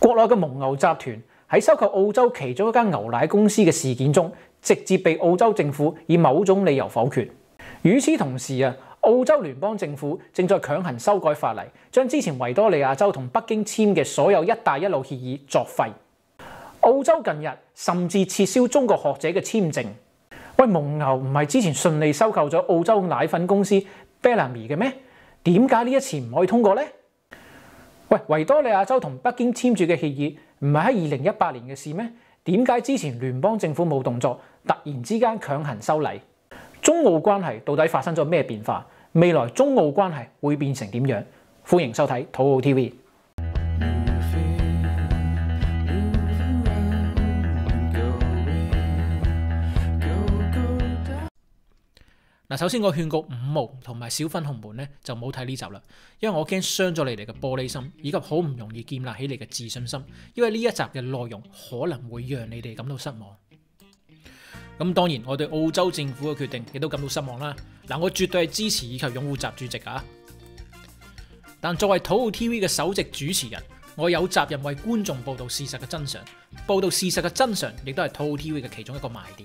國內嘅蒙牛集團喺收購澳洲其中一間牛奶公司嘅事件中，直接被澳洲政府以某種理由否決。與此同時澳洲聯邦政府正在強行修改法例，將之前維多利亞州同北京簽嘅所有一帶一路協議作廢。澳洲近日甚至撤銷中國學者嘅簽證。喂，蒙牛唔係之前順利收購咗澳洲奶粉公司 Bellamy 嘅咩？點解呢一次唔可以通過呢？喂，維多利亞州同北京簽署嘅協議唔係喺2018年嘅事咩？點解之前聯邦政府冇動作，突然之間強行修例？中澳關係到底發生咗咩變化？未來中澳關係會變成點樣？歡迎收睇土澳 TV。首先我勸告五毛同埋小粉紅們咧就唔好睇呢集啦，因為我驚傷咗你哋嘅玻璃心，以及好唔容易建立起你嘅自信心。因為呢一集嘅內容可能會讓你哋感到失望。咁當然，我對澳洲政府嘅決定亦都感到失望啦。我絕對係支持以及擁護習主席啊！但作為土澳 TV 嘅首席主持人，我有責任為觀眾報道事實嘅真相。報道事實嘅真相，亦都係土澳 TV 嘅其中一個賣點。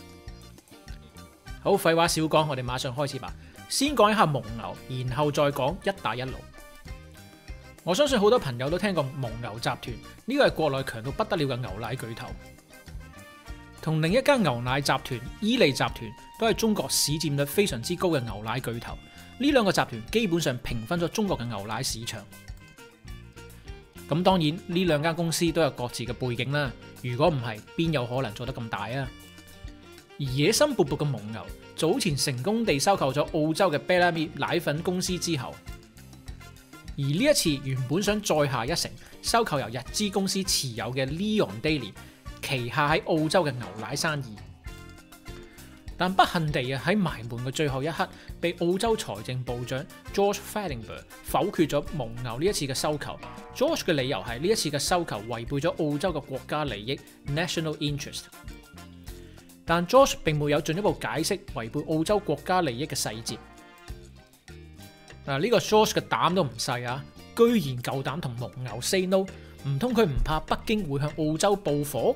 好，廢話少講，我哋馬上開始吧。先講一下蒙牛，然後再講一帶一路。我相信好多朋友都聽過蒙牛集團，呢個係國內強到不得了嘅牛奶巨頭，同另一間牛奶集團伊利集團都係中國市佔率非常之高嘅牛奶巨頭。呢兩個集團基本上平分咗中國嘅牛奶市場。咁當然呢兩間公司都有各自嘅背景啦。如果唔係，邊有可能做得咁大啊？而野心勃勃嘅蒙牛早前成功地收購咗澳洲嘅 Bellamy 奶粉公司之後，而呢一次原本想再下一城，收購由日資公司持有嘅 Leon Dairy 旗下喺澳洲嘅牛奶生意，但不幸地喺埋門嘅最後一刻，被澳洲財政部長 George Frydenberg 否決咗蒙牛呢一次嘅收購。George 嘅理由係呢一次嘅收購違背咗澳洲嘅國家利益 （national interest）。但 George 並沒有進一步解釋違背澳洲國家利益嘅細節。呢個 George 嘅膽都唔細啊！居然夠膽同蒙牛 say no， 唔通佢唔怕北京會向澳洲報復？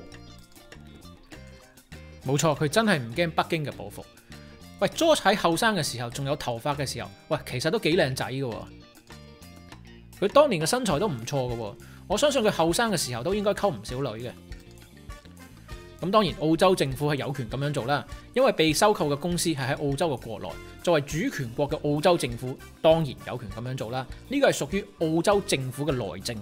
冇錯，佢真係唔驚北京嘅報復。喂 ，George 喺後生嘅時候，仲有頭髮嘅時候，喂，其實都幾靚仔嘅。佢當年嘅身材都唔錯嘅。我相信佢後生嘅時候都應該溝唔少女嘅。咁當然澳洲政府係有權咁樣做啦，因為被收購嘅公司係喺澳洲嘅國內，作為主權國嘅澳洲政府當然有權咁樣做啦。呢個係屬於澳洲政府嘅內政。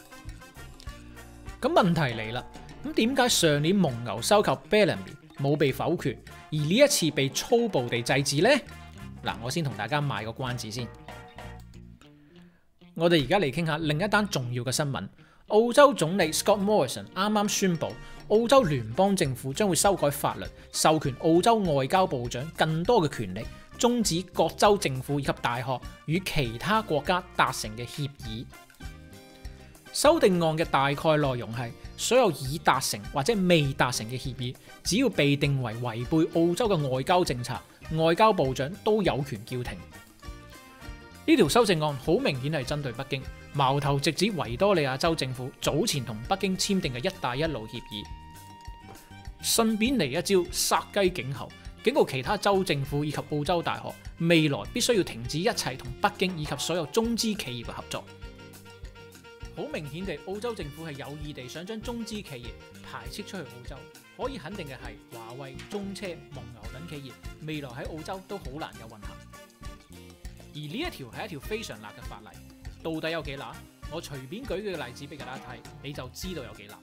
咁問題嚟啦，咁點解上年蒙牛收購 Bellamy 冇被否決，而呢一次被粗暴地制止呢？我先同大家賣個關子先。我哋而家嚟傾下另一單重要嘅新聞。澳洲總理 Scott Morrison 啱啱宣布，澳洲聯邦政府將會修改法律，授權澳洲外交部長更多嘅權力，終止各州政府以及大學與其他國家達成嘅協議。修訂案嘅大概內容係，所有已達成或者未達成嘅協議，只要被定為違背澳洲嘅外交政策，外交部長都有權叫停。呢條修正案好明顯係針對北京，矛頭直指維多利亞州政府早前同北京簽訂嘅一帶一路協議，順便嚟一招殺雞儆猴，警告其他州政府以及澳洲大學，未來必須要停止一切同北京以及所有中資企業嘅合作。好明顯地，澳洲政府係有意地想將中資企業排斥出去澳洲。可以肯定嘅係，華為、中車、蒙牛等企業未來喺澳洲都好難有運行。而呢一條係一條非常辣嘅法例，到底有幾辣？我隨便舉個例子俾大家睇，你就知道有幾辣。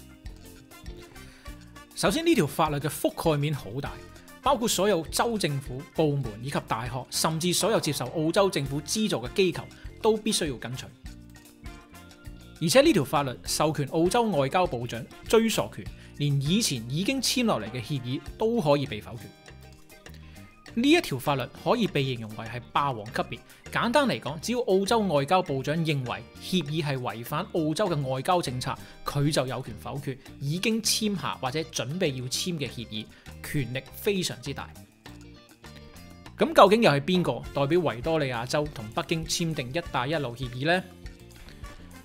首先，呢條法律嘅覆蓋面好大，包括所有州政府、部門以及大學，甚至所有接受澳洲政府資助嘅機構都必須要跟隨。而且呢條法律授權澳洲外交部長追溯權，連以前已經簽落嚟嘅協議都可以被否決。呢一條法律可以被形容為係霸王級別。簡單嚟講，只要澳洲外交部長認為協議係違反澳洲嘅外交政策，佢就有權否決已經簽下或者準備要簽嘅協議，權力非常之大。咁究竟又係邊個代表維多利亞州同北京簽訂一帶一路協議呢？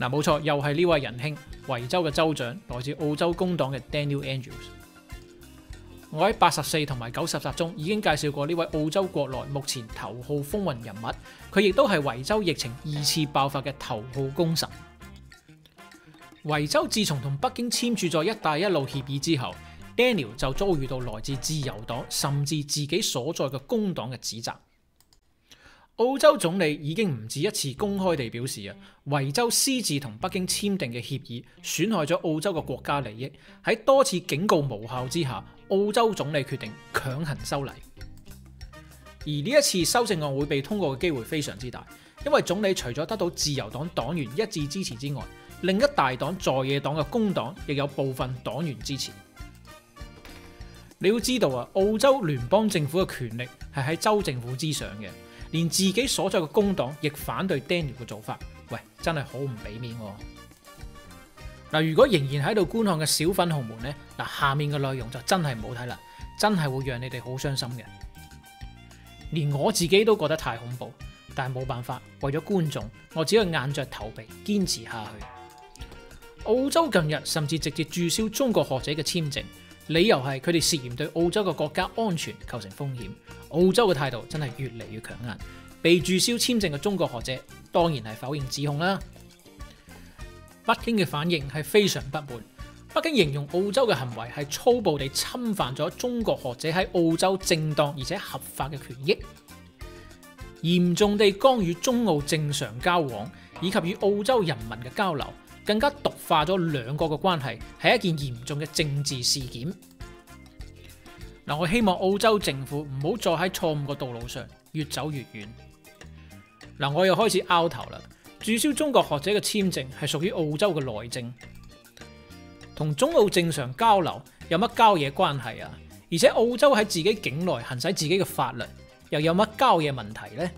嗱，冇錯，又係呢位仁兄，維州嘅州長，來自澳洲工黨嘅 Daniel Andrews。我喺84同埋90集中已經介紹過呢位澳洲國內目前頭號風雲人物，佢亦都係維州疫情2次爆發嘅頭號功臣。維州自從同北京簽署咗一帶一路協議之後， Daniel 就遭遇到來自自由黨甚至自己所在嘅工黨嘅指責。澳洲總理已經唔止一次公開地表示維州私自同北京簽訂嘅協議損害咗澳洲嘅國家利益。喺多次警告無效之下，澳洲總理決定強行修例。而呢一次修正案會被通過嘅機會非常之大，因為總理除咗得到自由黨黨員一致支持之外，另一大黨在野黨嘅工黨亦有部分黨員支持。你要知道澳洲聯邦政府嘅權力係喺州政府之上嘅。連自己所在嘅工黨亦反對 Daniel 嘅做法，喂，真係好唔俾面喎。如果仍然喺度觀看嘅小粉紅們呢，下面嘅內容就真係唔好睇啦，真係會讓你哋好傷心嘅。連我自己都覺得太恐怖，但係冇辦法，為咗觀眾，我只可以硬着頭皮堅持下去。澳洲近日甚至直接註銷中國學者嘅簽證，理由係佢哋涉嫌對澳洲嘅國家安全構成風險。澳洲嘅態度真係越嚟越強硬，被註銷簽證嘅中國學者當然係否認指控啦。北京嘅反應係非常不滿，北京形容澳洲嘅行為係粗暴地侵犯咗中國學者喺澳洲正當而且合法嘅權益，嚴重地干預中澳正常交往以及與澳洲人民嘅交流，更加毒化咗兩國嘅關係，係一件嚴重嘅政治事件。我希望澳洲政府唔好再喺錯誤嘅道路上越走越遠。我又開始拗頭啦，註銷中國學者嘅簽證係屬於澳洲嘅內政，同中澳正常交流有乜交嘢關係啊？而且澳洲喺自己境內行使自己嘅法律，又有乜交嘢問題呢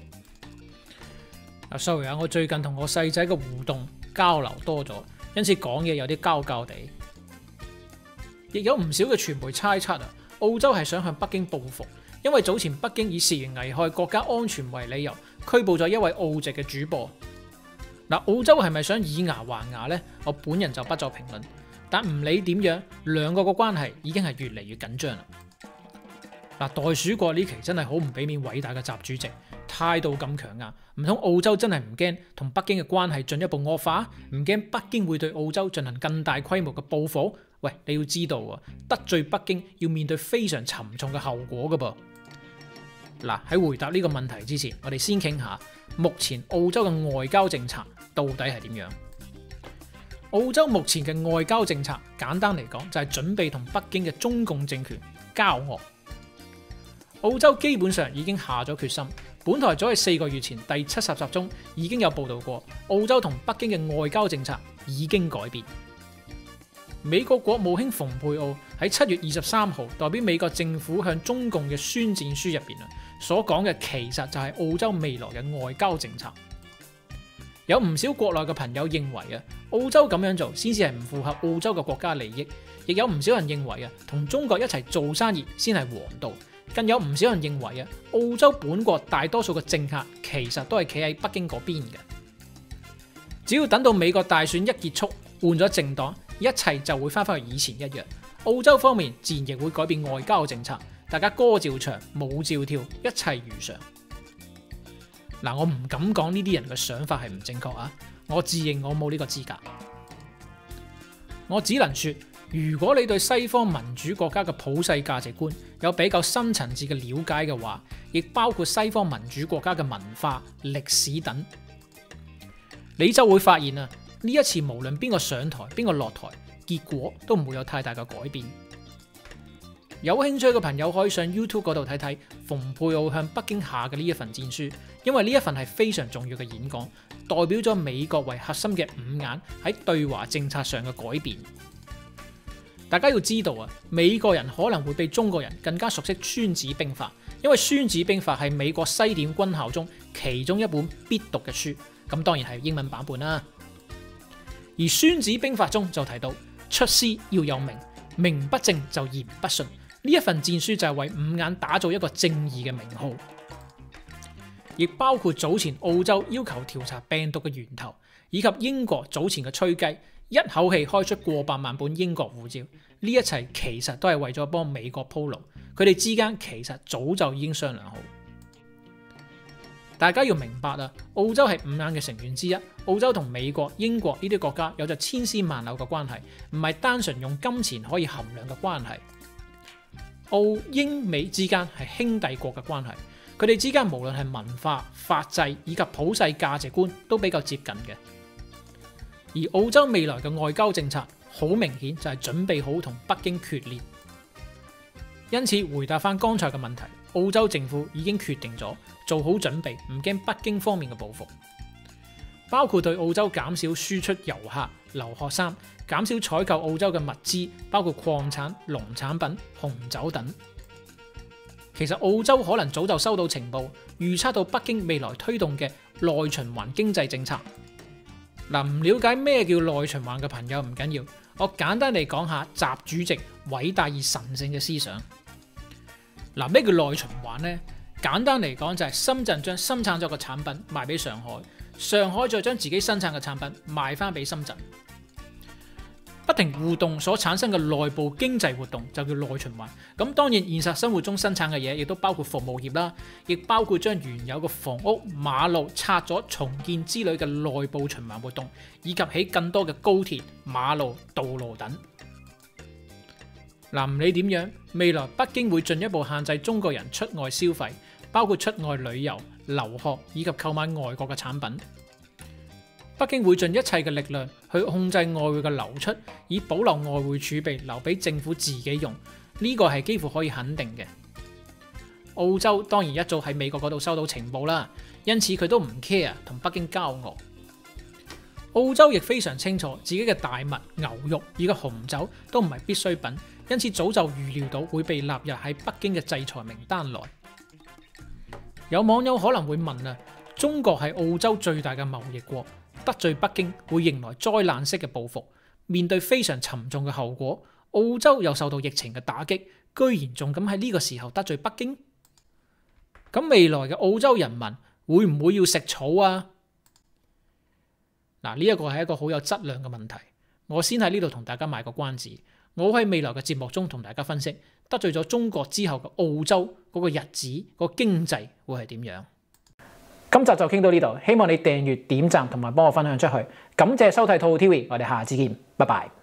？sorry 我最近同我細仔嘅互動交流多咗，因此講嘢有啲膠地。亦有唔少嘅傳媒猜測澳洲係想向北京報復，因為早前北京以涉嫌危害國家安全為理由拘捕咗一位澳籍嘅主播。澳洲係咪想以牙還牙呢？我本人就不作評論。但唔理點樣，兩個嘅關係已經係越嚟越緊張啦。袋鼠國呢期真係好唔俾面偉大嘅習主席，態度咁強硬，唔通澳洲真係唔驚同北京嘅關係進一步惡化？唔驚北京會對澳洲進行更大規模嘅報復？喂，你要知道得罪北京要面對非常沉重嘅後果噶噃。喺回答呢個問題之前，我哋先傾下目前澳洲嘅外交政策到底係點樣。澳洲目前嘅外交政策簡單嚟講就係準備同北京嘅中共政權交惡。澳洲基本上已經下咗決心。本台早喺4個月前第70集中已經有報道過，澳洲同北京嘅外交政策已經改變。美國國務卿蓬佩奧喺7月23號代表美國政府向中共嘅宣戰書入邊所講嘅，其實就係澳洲未來嘅外交政策。有唔少國內嘅朋友認為澳洲咁樣做先至係唔符合澳洲嘅國家利益，亦有唔少人認為同中國一齊做生意先係王道，更有唔少人認為澳洲本國大多數嘅政客其實都係企喺北京嗰邊嘅。只要等到美國大選一結束，換咗政黨，一切就會翻返去以前一樣。澳洲方面自然亦會改變外交政策，大家歌照唱，舞照跳，一切如常。我唔敢講呢啲人嘅想法係唔正確啊，我自認我冇呢個資格。我只能說，如果你對西方民主國家嘅普世價值觀有比較深層次嘅了解嘅話，亦包括西方民主國家嘅文化、歷史等，你就會發現呢一次無論邊個上台邊個落台，結果都唔會有太大嘅改變。有興趣嘅朋友可以上 YouTube 嗰度睇睇蓬佩奧向北京下嘅呢一份戰書，因為呢一份係非常重要嘅演講，代表咗美國為核心嘅5眼喺對華政策上嘅改變。大家要知道美國人可能會比中國人更加熟悉《孫子兵法》，因為《孫子兵法》係美國西點軍校中其中一本必讀嘅書，咁當然係英文版本啦。而《孫子兵法》中就提到，出師要有名，名不正就言不順。呢一份戰書就係為5眼打造一個正義嘅名號，亦包括早前澳洲要求調查病毒嘅源頭， 以及英國早前嘅吹雞，一口氣開出過百萬本英國護照，呢一切其實都係為咗幫美國鋪路，佢哋之間其實早就已經商量好。大家要明白啊，澳洲係五眼嘅成員之一，澳洲同美國、英國呢啲國家有着千絲萬縷嘅關係，唔係單純用金錢可以衡量嘅關係。澳英美之間係兄弟國嘅關係，佢哋之間無論係文化、法制以及普世價值觀都比較接近嘅。而澳洲未來嘅外交政策好明顯就係準備好同北京決裂。因此回答翻剛才嘅問題，澳洲政府已經決定咗做好準備，唔驚北京方面嘅報復，包括對澳洲減少輸出遊客、留學生，減少採購澳洲嘅物資，包括礦產、農產品、紅酒等。其實澳洲可能早就收到情報，預測到北京未來推動嘅內循環經濟政策。嗱，唔了解咩叫內循環嘅朋友唔緊要，我簡單嚟講下習主席偉大而神聖嘅思想。嗱，咩叫內循環呢？簡單嚟講就係深圳將生產咗個產品賣俾上海，上海再將自己生產嘅產品賣翻俾深圳，不停互動所產生嘅內部經濟活動就叫內循環。咁當然現實生活中生產嘅嘢亦都包括服務業啦，亦包括將原有嘅房屋、馬路拆咗重建之類嘅內部循環活動，以及起更多嘅高鐵、馬路、道路等。唔理點樣，未來北京會進一步限制中國人出外消費，包括出外旅遊、留學以及購買外國嘅產品。北京會盡一切嘅力量去控制外匯嘅流出，以保留外匯儲備留俾政府自己用，呢個係幾乎可以肯定嘅。澳洲當然一早喺美國嗰度收到情報啦，因此佢都唔 care 同北京交惡。澳洲亦非常清楚自己嘅大麥、牛肉以及紅酒都唔係必需品，因此早就預料到會被納入喺北京嘅制裁名單內。有網友可能會問啊，中國係澳洲最大嘅貿易國，得罪北京會迎來災難式嘅報復，面對非常沉重嘅後果。澳洲又受到疫情嘅打擊，居然仲咁喺呢個時候得罪北京？咁未來嘅澳洲人民會唔會要食草啊？嗱，呢一個係一個好有質量嘅問題，我先喺呢度同大家賣個關子。我喺未來嘅節目中同大家分析，得罪咗中國之後嘅澳洲嗰個日子，個經濟會係點樣？今集就傾到呢度，希望你訂閱、點讚同埋幫我分享出去。感謝收睇《吐吐 TV》，我哋下次見，拜拜。